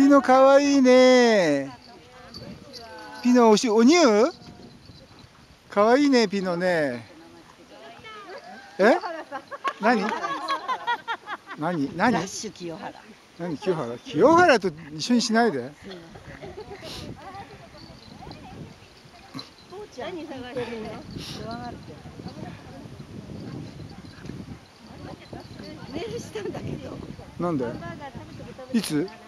ピノかわいいね。ピノお乳かわいいね、ピノね。え？何？ ラッシュ清原。 清原？清原と一緒にしないで。 父ちゃん何探してるの？怖がって。メールしたんだけど。 なんで？いつ？